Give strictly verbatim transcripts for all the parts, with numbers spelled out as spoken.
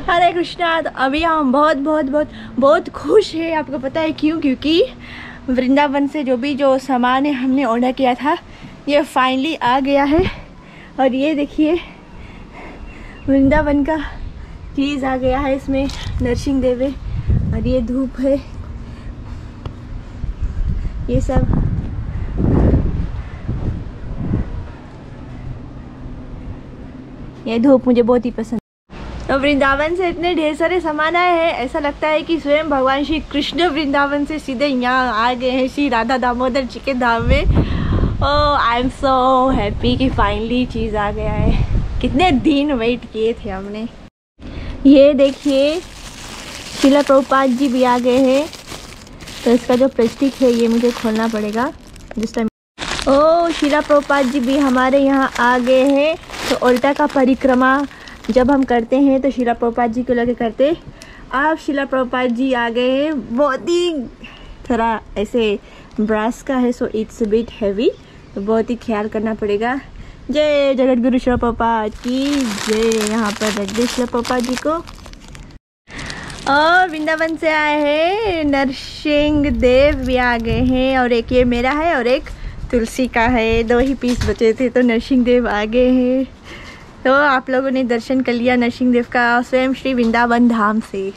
हरे कृष्णा। तो अभी हम बहुत बहुत बहुत बहुत खुश हैं। आपको पता है क्यों? क्योंकि वृंदावन से जो भी जो सामान है हमने ऑर्डर किया था ये फाइनली आ गया है। और ये देखिए वृंदावन का चीज़ आ गया है। इसमें नरसिंह देव है और ये धूप है, ये सब ये धूप मुझे बहुत ही पसंद। तो वृंदावन से इतने ढेर सारे सामान आए हैं, ऐसा लगता है कि स्वयं भगवान श्री कृष्ण वृंदावन से सीधे यहाँ आ गए हैं श्री राधा दामोदर जी के धाम में। Oh I am so happy कि फाइनली चीज़ आ गया है। कितने दिन वेट किए थे हमने। ये देखिए शिला प्रभुपाद जी भी आ गए हैं। तो इसका जो प्लास्टिक है ये मुझे खोलना पड़ेगा जिस टाइम। ओह शिला प्रभुपाद जी भी हमारे यहाँ आ गए हैं। तो उल्टा का परिक्रमा जब हम करते हैं तो शिला प्रभुपाद जी को लगे करते। अब शिला प्रभुपाद जी आ गए हैं। बहुत ही थोड़ा ऐसे ब्रास का है, सो इट्स बिट हैवी, तो बहुत ही ख्याल करना पड़ेगा। जय जगत गुरु शिला प्रभुपाद की जय। यहाँ पर रख दे शिला प्रभुपाद जी को। और वृंदावन से आए हैं नरसिंह देव भी आ गए हैं। और एक ये मेरा है और एक तुलसी का है। दो ही पीस बचे थे तो नरसिंह देव आ गए हैं। तो आप लोगों ने दर्शन कर लिया नरसिंह देव का स्वयं श्री वृंदावन धाम से।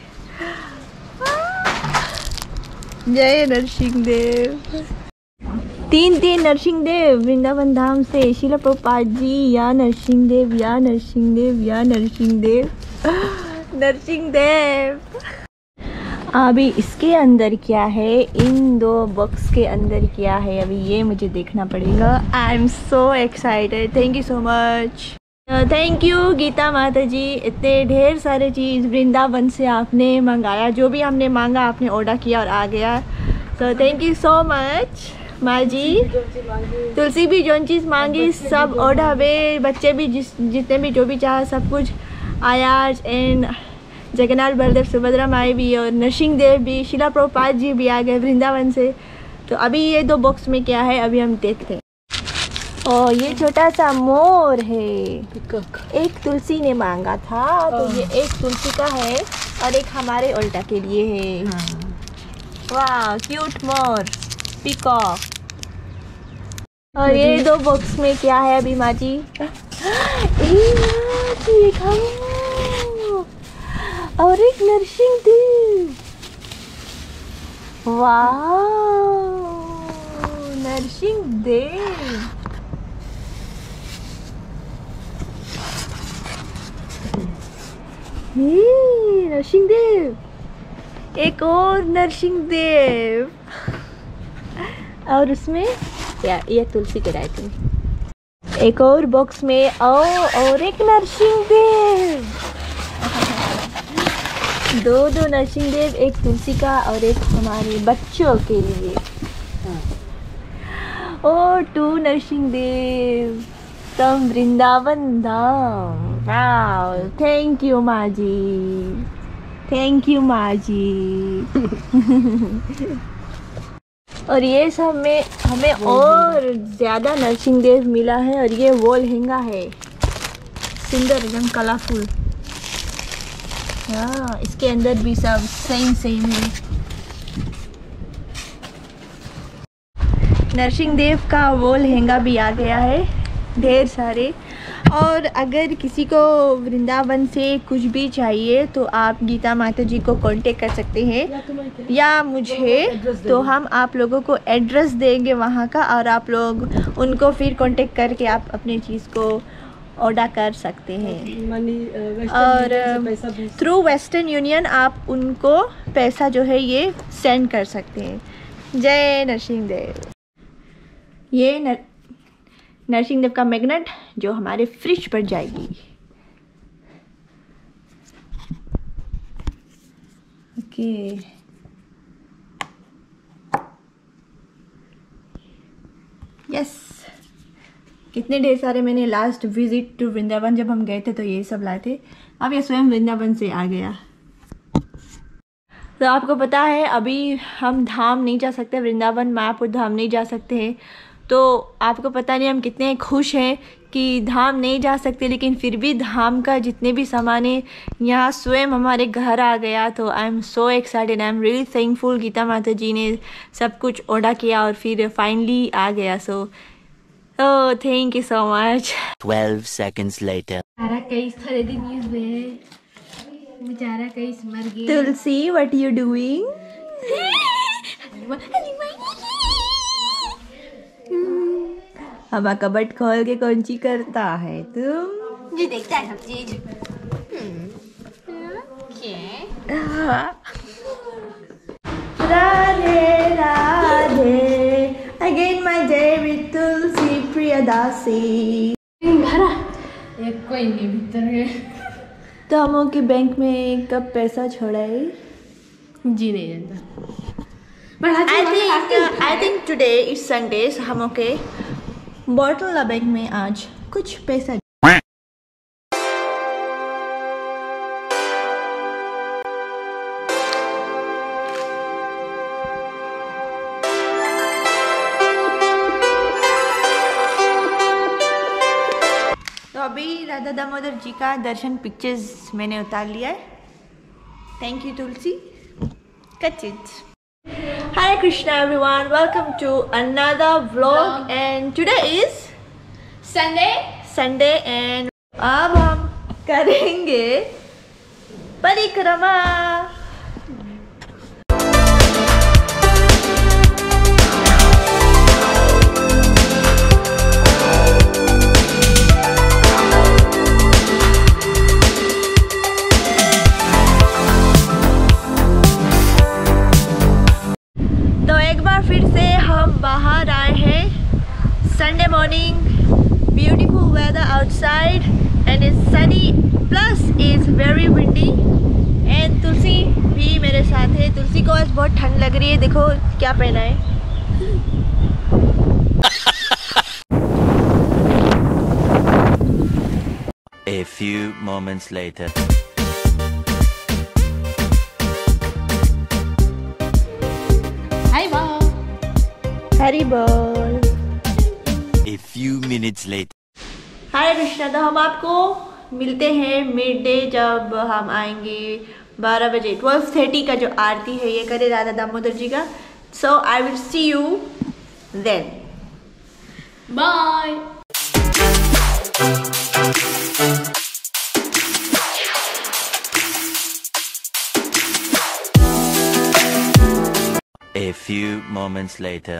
जय नरसिंह देव। तीन तीन नरसिंह देव वृंदावन धाम से। शिला प्रभुपाद जी या नरसिंह देव या नरसिंह देव या नरसिंह देव नरसिंह देव। अभी इसके अंदर क्या है, इन दो बॉक्स के अंदर क्या है, अभी ये मुझे देखना पड़ेगा। I am so excited. Thank you so much. Thank you Geeta माता जी। इतने ढेर सारे चीज़ वृंदावन से आपने मंगाया। जो भी हमने मांगा आपने ऑर्डर किया और आ गया। तो थैंक यू सो मच माँ जी। तुलसी भी जो चीज़ मांगी सब ऑर्डर हुए। बच्चे भी जिस जितने भी जो भी चाहे सब कुछ आया। एंड जगन्नाथ बलदेव सुभद्रा माई भी और नरसिंह देव भी, शिला प्रभुपाद जी भी आ गए वृंदावन से। तो अभी ये दो बॉक्स में क्या है अभी हम देखते हैं। और ये छोटा सा मोर है, एक तुलसी ने मांगा था तो ये एक तुलसी का है और एक हमारे उल्टा के लिए है। वाह क्यूट मोर पीकॉक। और ये दो बॉक्स में क्या है अभी माँ जी? और एक नरसिंह देव। वाह नरसिंह देव। नरसिंह देव, एक और नरसिंह देव। और उसमें या ये तुलसी के रायते में एक और बॉक्स में ओ और एक नरसिंह देव। दो दो नरसिंह देव, एक तुलसी का और एक हमारे बच्चों के लिए। ओ टू नरसिंह देव तम वृंदावन धाम। वाह थैंक यू माँ जी, थैंक यू माँ जी। और ये सब में हमें और ज़्यादा नरसिंह देव मिला है। और ये वॉल लहंगा है सुंदर एकदम कलरफुल। हाँ इसके अंदर भी सब सेम सेम है। नरसिंह देव का वो लहंगा भी आ गया है ढेर सारे। और अगर किसी को वृंदावन से कुछ भी चाहिए तो आप गीता माता जी को कांटेक्ट कर सकते हैं या मुझे। तो हम आप लोगों को एड्रेस देंगे वहाँ का और आप लोग उनको फिर कांटेक्ट करके आप अपनी चीज़ को ऑर्डर कर सकते हैं। और थ्रू वेस्टर्न यूनियन आप उनको पैसा जो है ये सेंड कर सकते हैं। जय नरसिंह देव। ये नर नरसिंह देव का मैग्नेट जो हमारे फ्रिज पर जाएगी। Okay yes. कितने ढेर सारे मैंने लास्ट विजिट टू वृंदावन जब हम गए थे तो ये सब लाए थे। अब ये स्वयं वृंदावन से आ गया। तो आपको पता है अभी हम धाम नहीं जा सकते, वृंदावन मायापुर धाम नहीं जा सकते हैं। तो आपको पता नहीं हम कितने खुश हैं कि धाम नहीं जा सकते, लेकिन फिर भी धाम का जितने भी सामान है यहाँ स्वयं हमारे घर आ गया। तो I am so excited, I am really thankful. Geeta माता जी ने सब कुछ ऑर्डर किया और फिर फाइनली आ गया। So oh thank you so much. twelve seconds later. कई खरीदी न्यूज़ में बेचारा कई मर गया। Tulsi what you doing? हमारा कबट खोल के कौन सी करता है तुम? जी देखता है सब चीज। Radhe Radhe again my day with Tulsi Priyadasi. भरा एक कोई नहीं भीतर है। तो हम के बैंक में कब पैसा छोड़ा है? जी नहीं जानता। I think I think today is Sunday, हम के बॉटल बैंक में आज कुछ पैसा। तो अभी राधा दामोदर जी का दर्शन पिक्चर्स मैंने उतार लिया है। Thank you Tulsi. Cut it. Hare Krishna everyone, welcome to another vlog and today is Sunday Sunday and अब हम करेंगे परिक्रमा। फिर से हम बाहर आए हैं। Sunday morning, beautiful weather outside and it's sunny plus is very windy and Tulsi भी मेरे साथ है। तुलसी को आज बहुत ठंड लग रही है, देखो क्या पहना है। A few moments later. हरी बोल। A few minutes later. हरे कृष्णा। तो हम आपको मिलते हैं मिड डे जब हम आएंगे बारह बजे। ट्वेल्व थर्टी का जो आरती है ये करे राधा दामोदर जी का। So I will see you then. Bye. A few moments later.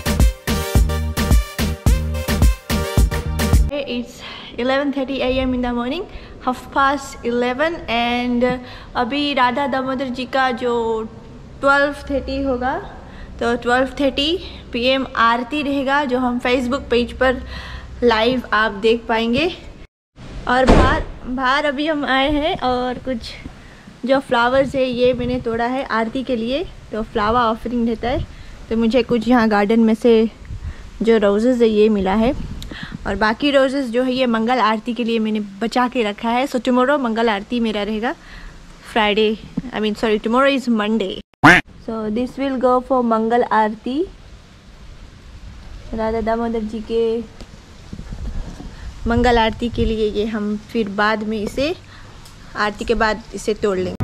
It's eleven thirty a m in the morning, half past eleven and अभी राधा दामोदर जी का जो twelve thirty होगा तो twelve thirty p m आरती रहेगा जो हम फेसबुक पेज पर live आप देख पाएंगे। और बाहर बाहर अभी हम आए हैं और कुछ जो फ्लावर्स है ये मैंने तोड़ा है आरती के लिए, तो फ्लावर ऑफरिंग रहता है। तो मुझे कुछ यहाँ गार्डन में से जो रोजेज़ है ये मिला है और बाकी रोजेज़ जो है ये मंगल आरती के लिए मैंने बचा के रखा है। सो टुमारो मंगल आरती मेरा रहेगा Friday, I mean sorry tomorrow is Monday. So this will go for mangal aarti Radha Damodar ji के मंगल आरती के लिए। ये हम फिर बाद में इसे आरती के बाद इसे तोड़ लेंगे।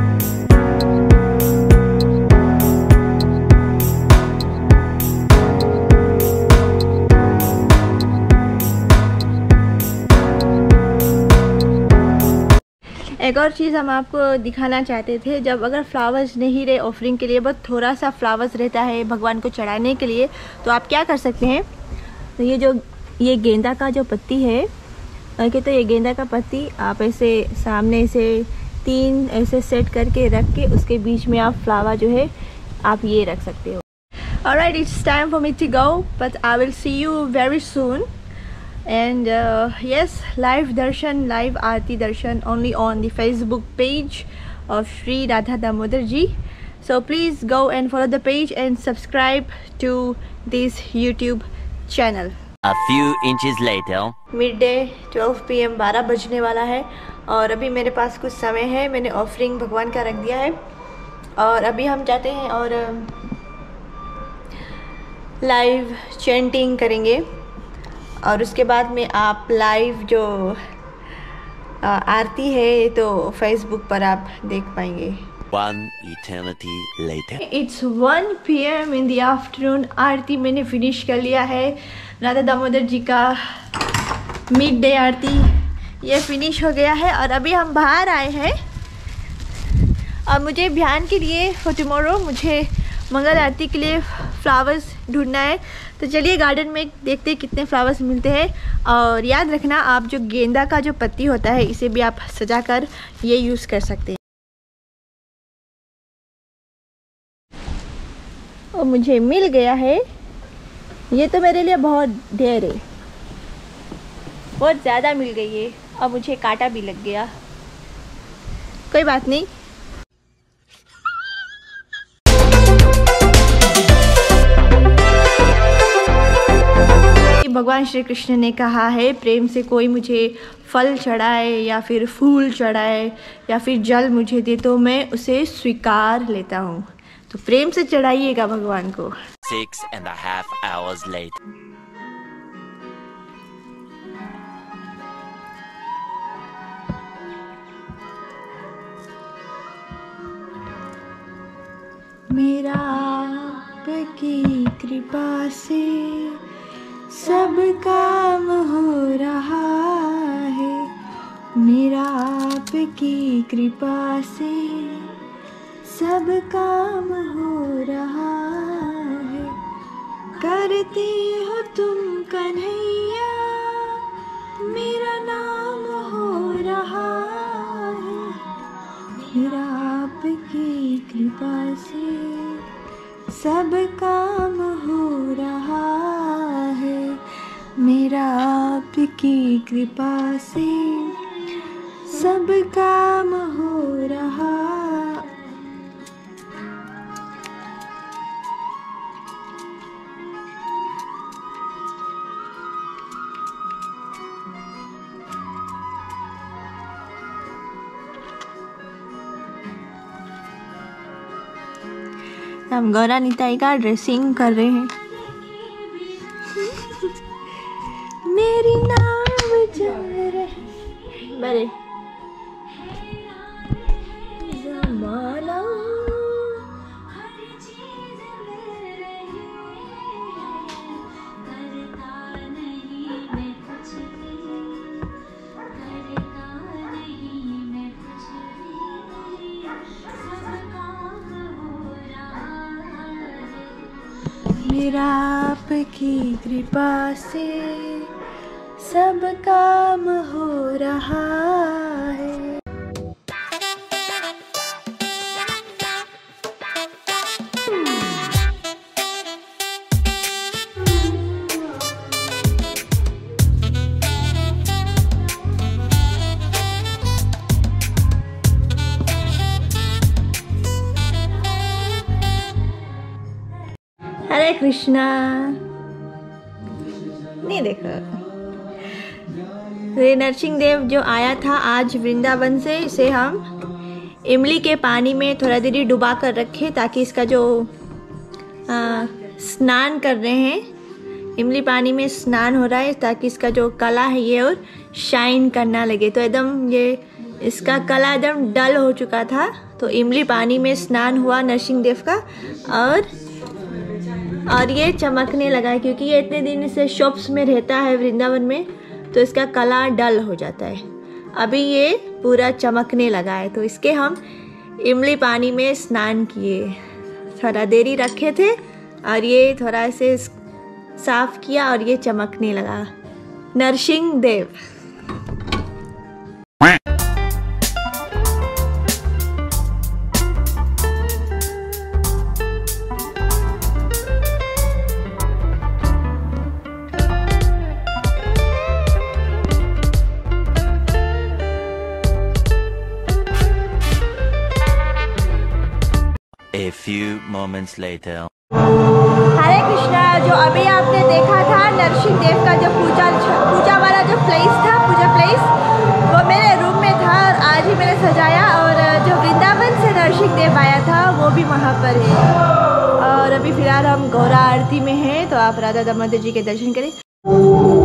एक और चीज़ हम आपको दिखाना चाहते थे, जब अगर फ्लावर्स नहीं रहे ऑफरिंग के लिए, बहुत थोड़ा सा फ्लावर्स रहता है भगवान को चढ़ाने के लिए, तो आप क्या कर सकते हैं। तो ये जो ये गेंदा का जो पत्ती है ओके, तो ये गेंदा का पत्ती आप ऐसे सामने से तीन ऐसे सेट करके रख के उसके बीच में आप फ्लावर जो है आप ये रख सकते हो। Alright, it's time for me to go but I will see you very soon and uh, yes, live darshan, live aarti darshan only on the Facebook page of Shri Radha Damodar ji. So please go and follow the page and subscribe to this YouTube channel. A few inches later. Midday twelve p m बारह बजने वाला है और अभी मेरे पास कुछ समय है। मैंने ऑफरिंग भगवान का रख दिया है और अभी हम जाते हैं और लाइव चैंटिंग करेंगे और उसके बाद में आप लाइव जो आ, आरती है तो फेसबुक पर आप देख पाएंगे। One eternity later. It's one P M in the afternoon. आरती मैंने फिनिश कर लिया है। राधा दामोदर जी का मिड डे आरती ये फिनिश हो गया है और अभी हम बाहर आए हैं और मुझे बिहान के लिए फॉर टुमारो मुझे मंगल आरती के लिए फ्लावर्स ढूंढना है। तो चलिए गार्डन में देखते हैं कितने फ्लावर्स मिलते हैं। और याद रखना आप जो गेंदा का जो पत्ती होता है इसे भी आप सजा कर ये यूज़ कर सकते हैं। और मुझे मिल गया है, ये तो मेरे लिए बहुत ढेर है, बहुत ज़्यादा मिल गई है और मुझे कांटा भी लग गया। कोई बात नहीं। भगवान श्री कृष्ण ने कहा है प्रेम से कोई मुझे फल चढ़ाए या फिर फूल चढ़ाए या फिर जल मुझे दे तो मैं उसे स्वीकार लेता हूँ। तो प्रेम से चढ़ाइएगा भगवान को। Six and a half hours later. मेरा आपकी कृपा से सब काम हो रहा है, मेरा आपकी कृपा से सब काम हो रहा है। करते हो तुम कन्हैया मेरा नाम हो रहा है, मेरा आपकी कृपा से सब काम हो रहा है, मेरा आपकी कृपा से सब काम हो रहा। हम गौरा निताई का ड्रेसिंग कर रहे हैं। मेरी नाव चल रही बड़े जमाना मेरा आपकी कृपा से सब काम हो रहा है। हरे कृष्णा। नहीं देखो ये नरसिंह देव जो आया था आज वृंदावन से, इसे हम इमली के पानी में थोड़ा देर डुबा कर रखे ताकि इसका जो आ, स्नान कर रहे हैं, इमली पानी में स्नान हो रहा है ताकि इसका जो कला है ये और शाइन करना लगे। तो एकदम ये इसका कला एकदम डल हो चुका था, तो इमली पानी में स्नान हुआ नरसिंह देव का और और ये चमकने लगा है क्योंकि ये इतने दिन से शॉप्स में रहता है वृंदावन में, तो इसका कलर डल हो जाता है। अभी ये पूरा चमकने लगा है, तो इसके हम इमली पानी में स्नान किए, थोड़ा देरी रखे थे और ये थोड़ा ऐसे साफ किया और ये चमकने लगा। Narsingh Dev. A few moments later. हरे कृष्णा। जो अभी आपने देखा था नरसिंह देव का जो पूजा पूजा वाला जो प्लेस था, पूजा प्लेस, वो मेरे रूम में था और आज ही मैंने सजाया। और जो वृंदावन से नरसिंह देव आया था वो भी वहाँ पर है। और अभी फिलहाल हम गौरा आरती में हैं, तो आप राधा दामोदर जी के दर्शन करें।